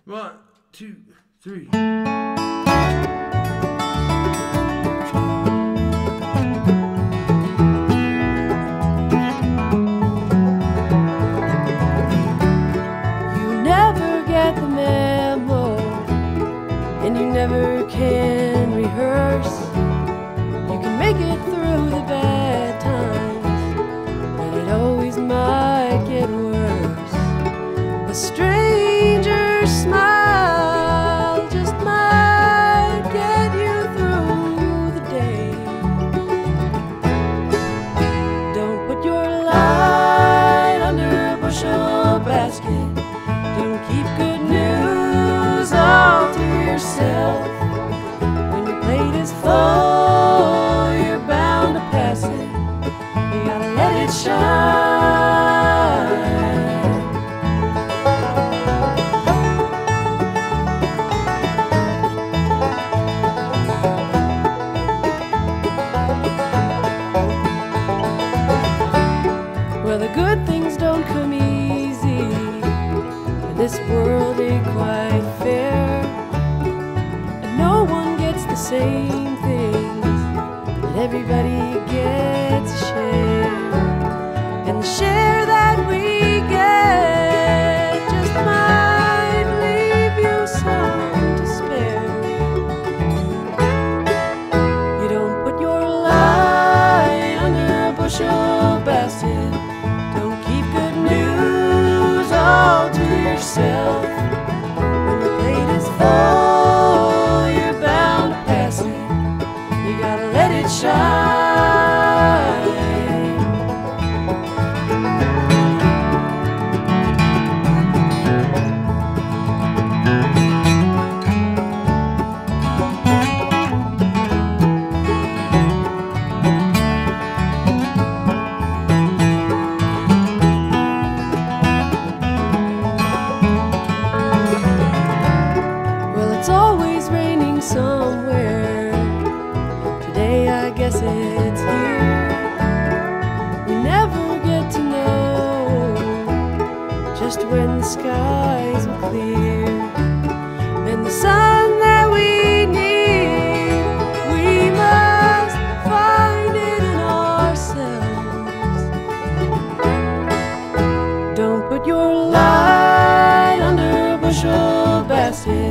1, 2, 3. The memo, and you never can rehearse. You can make it through the bad times, but it always might get worse. A stranger's smile just might get you through the day. Don't put your light under a bushel basket. Don't keep good news all to yourself. When your plate is full, you're bound to pass it. You gotta let it shine. Well, the good things don't come easy. This world ain't quite fair, and no one gets the same things, but everybody gets a share. And the share that we get just might leave you some to spare. You don't put your light under a bushel basket. Don't keep good news all to yourself. When your plate is full, you're bound to pass it. You gotta let it shine. It's always raining somewhere. Today I guess it's here. We never get to know just when the skies will clear. And the sun that we need, we must find it in ourselves. Don't put your light under a bushel basket.